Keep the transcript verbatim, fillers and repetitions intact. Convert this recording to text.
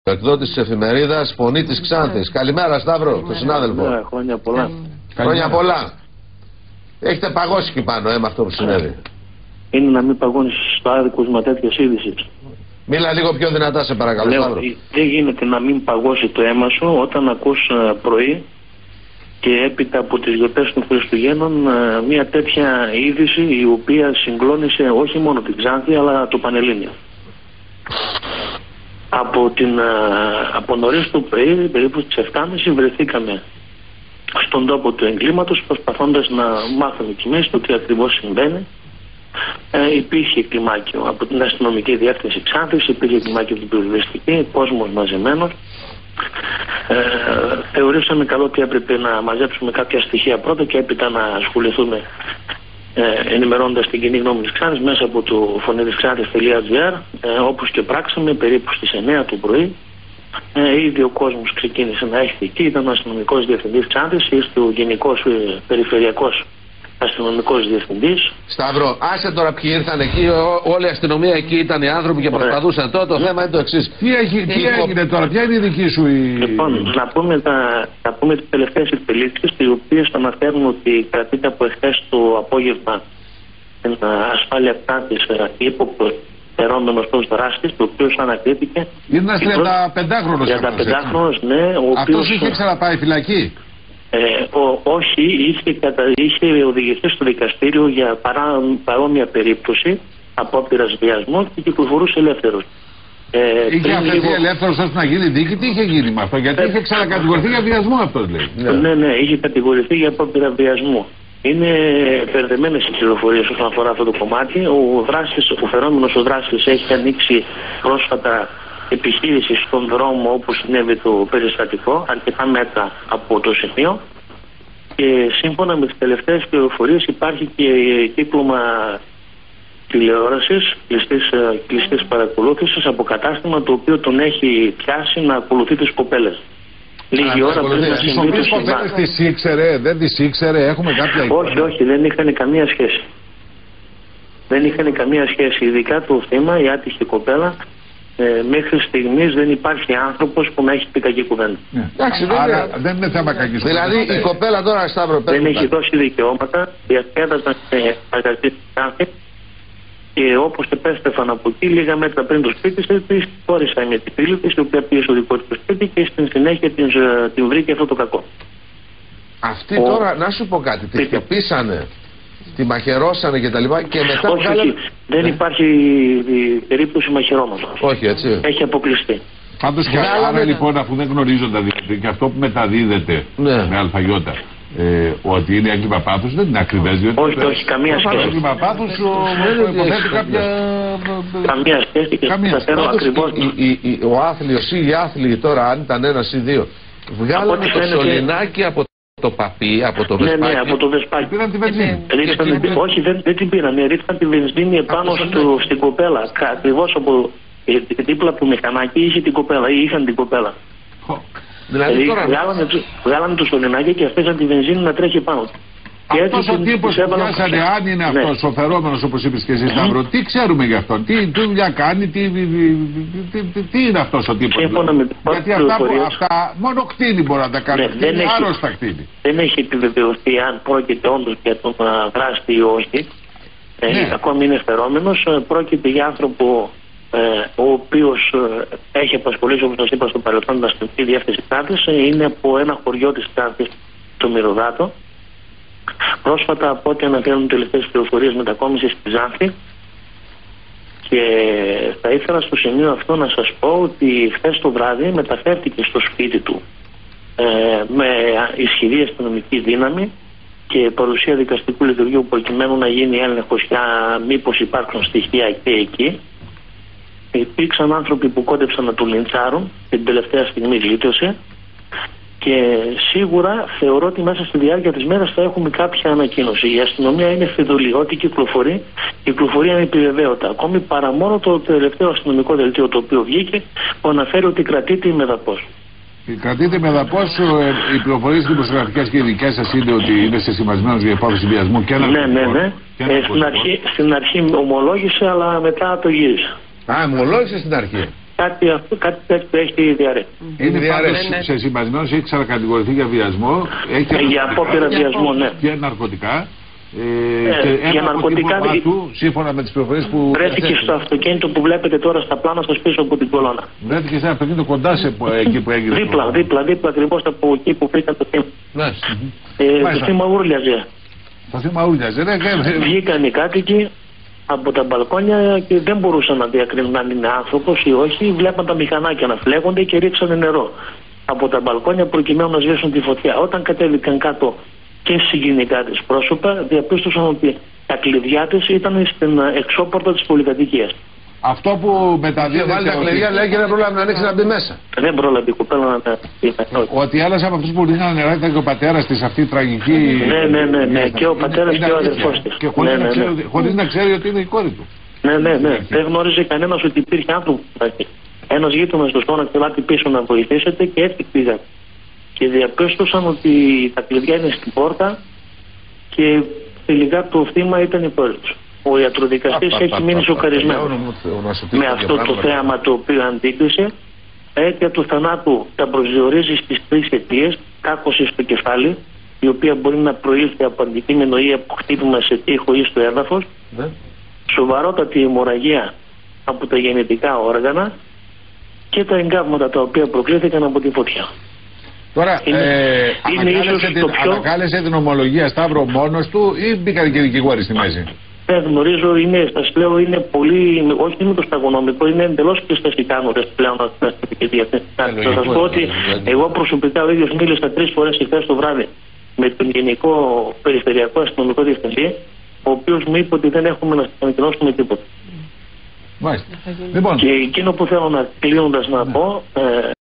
εκδότης της εφημερίδας Φωνή της Ξάνθης. Καλημέρα Σταύρο, τον συνάδελφο. Ναι, χρόνια πολλά. Χρόνια πολλά. Έχετε παγώσει εκεί πάνω, ε, με αυτό που συνέβη. Είναι να μην παγώνεις στο άδικος τέτοιες είδησης. Μίλα λίγο πιο δυνατά σε παρακαλώ. Λέω, Σταύρο. δεν γίνεται να μην παγώσει το αίμα σου όταν ακούς πρωί και έπειτα από τις γιορτές των Χριστουγέννων μια τέτοια είδηση η οποία συγκλώνησε όχι μόνο την Ξάνθη αλλά το Πανελλήνιο. Από, την, από νωρίς το πρωί, περίπου στις επτά και μισή βρεθήκαμε στον τόπο του εγκλήματος προσπαθώντας να μάθουμε κι εμείς το τι ακριβώς συμβαίνει. Ε, υπήρχε κλιμάκιο από την αστυνομική διεύθυνση Ξάνθης, υπήρχε κλιμάκιο από την πυροσβεστική, κόσμος μαζεμένος. Ε, θεωρήσαμε καλό ότι έπρεπε να μαζέψουμε κάποια στοιχεία πρώτα και έπειτα να ασχοληθούμε ε, ενημερώνοντας την κοινή γνώμη της Ξάνθης μέσα από το φωνηδισξάνθης.gr ε, όπως και πράξαμε περίπου στις εννιά το πρωί. Ε, ήδη ο κόσμος ξεκίνησε να έχει εκεί, ήταν ο αστυνομικός διευθυντής Ξάνθης, ήρθε ο γενικός ε, περιφερειακός αστυνομικός διευθυντής. Σταύρο, άσε τώρα ποιοι ήρθαν εκεί, ό, όλη η αστυνομία εκεί ήταν οι άνθρωποι και προσπαθούσαν τώρα. Το ναι. θέμα είναι το εξής. Τι, έχει, τι έγινε τώρα, ποια είναι η δική σου η... Λοιπόν, να πούμε, τα, να πούμε τις τελευταίες εξελίξεις, οι οποίες αναφέρουν ότι κρατείται από εχθές το απόγευμα την ασφάλεια Ξάνθης ύποπτος φερόμενος ως δράστης, το οποίος ανακρίθηκε. Είναι ένας τριανταπεντάχρονος. τριανταπεντάχρονος, ναι. Ο οποίος... Αυτός είχε οποίος... ξαναπάει φυλακή. Ε, ο, όχι, είχε, κατα... είχε οδηγηθεί στο δικαστήριο για παρά... παρόμοια περίπτωση απόπειρας βιασμού και κυκλοφορούσε ελεύθερος. Ε, είχε αφαιθεί λίγο... ελεύθερος ώστε να γίνει δίκη, τι είχε γίνει με αυτό, γιατί ε... είχε ξανακατηγορηθεί για βιασμό αυτός λέει. Ναι, ναι, ναι, είχε κατηγορηθεί για απόπειρα βιασμού. Είναι μπερδεμένες οι πληροφορίες όσον αφορά αυτό το κομμάτι. Ο δράστης, ο φερόμενος ο δράστης έχει ανοίξει πρόσφατα επιχείρηση στον δρόμο όπου συνέβη το περιστατικό, αρκετά μέτρα από το σημείο. Και σύμφωνα με τις τελευταίες πληροφορίες υπάρχει και κύκλωμα τηλεόρασης, κλειστής, κλειστής παρακολούθησης από κατάστημα το οποίο τον έχει πιάσει να ακολουθεί τις κοπέλες. Λίγη ώρα πριν να συμβεί το συμβάν. Τις ήξερε, δεν τις ήξερε, έχουμε κάποια εικόνα. Όχι, όχι, δεν είχαν καμία σχέση. Δεν είχαν καμία σχέση. Ειδικά το θύμα, η άτυχη κοπέλα, ε, μέχρι στιγμής δεν υπάρχει άνθρωπος που να έχει πει κακή κουβέντα. Ναι. Εντάξει, δεν, Άρα, είναι... δεν είναι θέμα κακής κουβέντα. Δηλαδή η κοπέλα τώρα Σταύρο δεν έχει δώσει δικαιώματα, διασκέδασαν εργαστή Ξάνθη και όπως επέστρεφαν από εκεί, λίγα μέτρα πριν το σπίτι της, χώρισα με την φίλη της, η οποία πήγε στο δικό του σπίτι και στην συνέχεια την, την βρήκε αυτό το κακό. Αυτοί ο... τώρα, να σου πω κάτι, τη χτυπήσανε, τη μαχαιρώσανε και τα λοιπά και μετά... Όχι, βγάλαν... δεν ναι. υπάρχει περίπτωση μαχαιρώματος. Όχι, έτσι. Έχει αποκλειστεί. Πάντως και άρα με... λοιπόν, αφού δεν γνωρίζονται δηλαδή, και αυτό που μεταδίδεται ναι. με αλφαγιώτα, Ε, ότι είναι έγκλημα πάθους δεν είναι ακριβές. Όχι, όχι, όχι, καμία σχέση. Το έγκλημα πάθους υποθέτει κάποια... Καμία σχέση και θα θέλω ακριβώς... Ο άθλιος ή οι άθλοι τώρα, αν ήταν ένας ή δύο, βγάλανε το σωληνάκι από το παπί, από το βεσπάκι. Ναι, ναι, από το βεσπάκι. Πήραν τη βενζίνη. Όχι, δεν την πήραν. Ρίξαν τη βενζίνη επάνω στην κοπέλα. Ακριβώς από δίπλα από το μηχανάκι είχε την κοπέλα ή είχαν την κοπέλα. Δηλαδή τώρα... βγάλανε, βγάλανε το σωληνάκι και αφήσαν τη βενζίνη να τρέχει πάνω. Αυτός ο τύπος που πιάσανε, αν είναι ναι. αυτός ο φερόμενος όπως είπες και εσύ Σταύρο, τι ξέρουμε γι' αυτόν, τι, τι δουλειά κάνει, τι, τι, τι, τι, τι είναι αυτός ο τύπος. Γιατί αυτά, που, αυτά μόνο κτίνη μπορεί να τα κάνει, ναι, δεν έχει, άρρωστα κτίνη. Δεν έχει επιβεβαιωθεί αν πρόκειται όντως για τον δράστη ή όχι. Ναι. Ε, ακόμη είναι φερόμενος, πρόκειται για άνθρωπο Ε, ο οποίος ε, έχει απασχολήσει, όπως σας είπα στο παρελθόν, την αστυνομική διεύθυνση Ξάνθης, ε, είναι από ένα χωριό της Ξάνθης, το Μυρωδάτο. Πρόσφατα, από ό,τι αναφέρουν τελευταίες πληροφορίες, μετακόμισε στη Ξάνθη. Και θα ήθελα στο σημείο αυτό να σας πω ότι χθες το βράδυ μεταφέρθηκε στο σπίτι του ε, με ισχυρή αστυνομική δύναμη και παρουσία δικαστικού λειτουργίου προκειμένου να γίνει έλεγχος για μήπως υπάρχουν στοιχεία και εκεί. Υπήρξαν άνθρωποι που κόντεψαν να του λιντσάρουν και την τελευταία στιγμή γλίτωσε και σίγουρα θεωρώ ότι μέσα στη διάρκεια της μέρας θα έχουμε κάποια ανακοίνωση. Η αστυνομία είναι φιδωλή, ό,τι κυκλοφορεί, κυκλοφορεί ανεπιβεβαίωτα. Ακόμη παρά μόνο το τελευταίο αστυνομικό δελτίο το οποίο βγήκε που αναφέρει ότι κρατείται η μεδαπός. Κρατείτε με δαπός, οι πληροφορίες δημοσιογραφικές και οι δικές σας είναι ότι είναι σεσημασμένος για υπόθεση βιασμού και ένα ναι, ναι, ναι. Ε, στην, αρχή, στην αρχή ομολόγησε αλλά μετά το γύρισε. Α, ομολόγησε στην αρχή. κάτι, κάτι τέτοιο έχει διαρρεύσει. Είναι πάντως σε συμπασμένος, έχει ξανακατηγορηθεί για βιασμό. Έχει για απόπειρα βιασμό, ναι. Και ναρκωτικά. Ε, ε, και για ναρκωτικά του, σύμφωνα με τις πληροφορίες που... βρέθηκε στο αυτοκίνητο που βλέπετε τώρα στα πλάνα σας πίσω από την κολόνα. Βρέθηκε σε ένα αυτοκίνητο κοντά σε εκεί που έγινε. Δίπλα, το... δίπλα, δίπλα ακριβώς από εκεί που βρήκαν το θύμα. Ναι. Ε, το θύμα ούρλιαζε. Το θύμα ούρλιαζε, ναι. Βγήκαν οι κάτοικοι από τα μπαλκόνια και δεν μπορούσαν να διακρίνουν αν είναι άνθρωπος ή όχι. Βλέπαν τα μηχανάκια να φλέγονται και ρίξανε νερό από τα μπαλκόνια προκειμένου να σβήσουν τη φωτιά. Όταν κατέβηκαν κάτω και συγγενικά της πρόσωπα, διαπίστωσαν ότι τα κλειδιά της ήταν στην εξώπορτα της πολυκατοικίας. Αυτό που μεταδίδεται. Βάλει τα κλειδιά, λέει, και δεν πρόλαβε να ανοίξει να μπει μέσα. Δεν πρόλαβε η κοπέλα να μπει μέσα. Ότι ένας από αυτούς που ρίχνανε νερά ήταν και ο πατέρας της, αυτή η τραγική. Ναι, ναι, ναι, ναι. Και ο πατέρας και ο αδερφός της. Και χωρίς, ναι, ναι, ναι. να, χωρίς να ξέρει ότι είναι η κόρη του. Ναι, ναι, ναι. Δεν γνώριζε κανένας ότι υπήρχε άνθρωπο. Ένας γείτονας του στόνα και πίσω να βοηθήσετε και έτσι πήγαν. Και διαπίστωσαν ότι τα κλειδιά είναι στην πόρτα και τελικά το θύμα ήταν η κόρη του. Ο ιατροδικαστής έχει μείνει σοκαρισμένος με αυτό το θέαμα το οποίο αντίκρισε. Αίτια του θανάτου τα προσδιορίζει στις τρεις αιτίες: κάκωση στο κεφάλι, η οποία μπορεί να προήλθε από αντικείμενο ή από χτύπημα σε τοίχο ή στο έδαφος, ναι. Σοβαρότατη αιμορραγία από τα γεννητικά όργανα και τα εγκάβματα τα οποία προκλήθηκαν από τη φωτιά. Τώρα, είναι, ε, είναι ανακάλεσε, την, πιο... ανακάλεσε την ομολογία Σταύρο μόνος του ή μπήκαν και δικηγόροι στη μέση? Δεν γνωρίζω, είναι, σας λέω, είναι πολύ, όχι είναι το σταγονομικό, είναι εντελώς πισταστικάνωρες πλέον να σταστική διαθέσεις. Θα σας πω ότι εγώ προσωπικά ο ίδιος μίλησα τρεις φορές χθες το βράδυ με τον Γενικό Περιφερειακό Αστυνομικό Διευθυντή, ο οποίος μου είπε ότι δεν έχουμε να σας ανακοινώσουμε τίποτα. Μάλιστα. Λοιπόν. Και εκείνο που θέλω να κλείνοντας να πω... Ε,